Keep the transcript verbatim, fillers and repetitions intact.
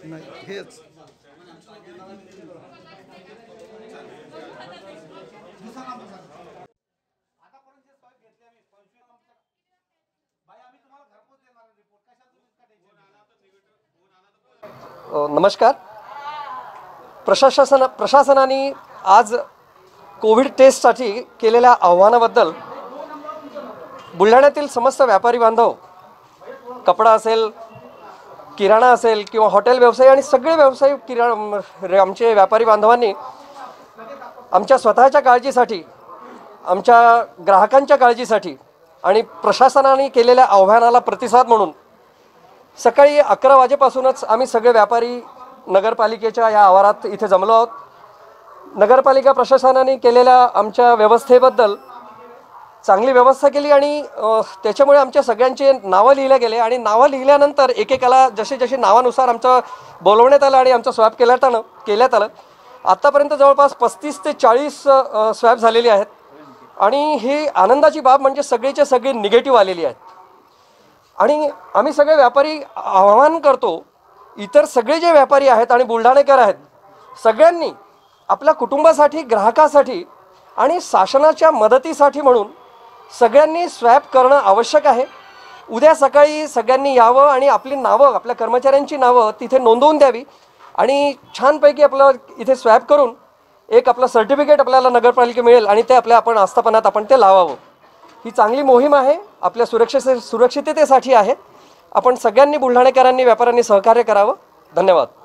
नाही हेच नमस्कार. प्रशासन प्रशासनाने आज कोविड टेस्टसाठी केलेल्या आव्हानाबद्दल बुलढाण्यातील समस्त व्यापारी बांधव, कपडा असेल, किराणा असेल किंवा हॉटेल व्यवसाय आणि सगळे व्यवसाय किराणा आमचे व्यापारी बांधवांनी आमच्या स्वतःच्या काळजीसाठी, आमच्या ग्राहकांच्या काळजीसाठी आणि प्रशासनाने केलेल्या आव्हानाला प्रतिसाद म्हणून सकाळी अकरा वाजेपासूनच आम्ही सगळे व्यापारी नगरपालिकेच्या या आवारात इथे जमलो आहोत. नगरपालिका प्रशासनाने केलेल्या आमच्या व्यवस्थेबद्दल चांगली व्यवस्था केली आणि त्याच्यामुळे आमच्या सगळ्यांचे नावं लिहिले गेले आणि नावं लिहिल्यानंतर एकेकाला जसे जसे नावानुसार आमचं बोलवण्यात आलं आणि आमचं स्वॅब केल्यात आलं केल्यात आलं आत्तापर्यंत जवळपास पस्तीस ते चाळीस स्वॅब झालेले आहेत आणि ही आनंदाची बाब म्हणजे सगळेचे सगळे निगेटिव्ह आलेली आहेत. आणि आम्ही सगळे व्यापारी आवाहन करतो, इतर सगळे जे व्यापारी आहेत आणि बुलढाणेकर आहेत, सगळ्यांनी आपल्या कुटुंबासाठी, ग्राहकासाठी आणि शासनाच्या मदतीसाठी म्हणून सगळ्यांनी स्वॅब करणं आवश्यक आहे. उद्या सकाळी सगळ्यांनी यावं आणि आपली नावं, आपल्या कर्मचाऱ्यांची नावं तिथे नोंदवून द्यावी आणि छानपैकी आपलं इथे स्वॅब करून एक आपलं सर्टिफिकेट आपल्याला नगरपालिके मिळेल आणि ते आपल्या आपण आस्थापनात आपण ते लावावं. ही चांगली मोहीम आहे, आपल्या सुरक्षे सुरक्षिततेसाठी आहे. आपण सगळ्यांनी बुलढाणेकरांनी, व्यापाऱ्यांनी सहकार्य करावं. धन्यवाद.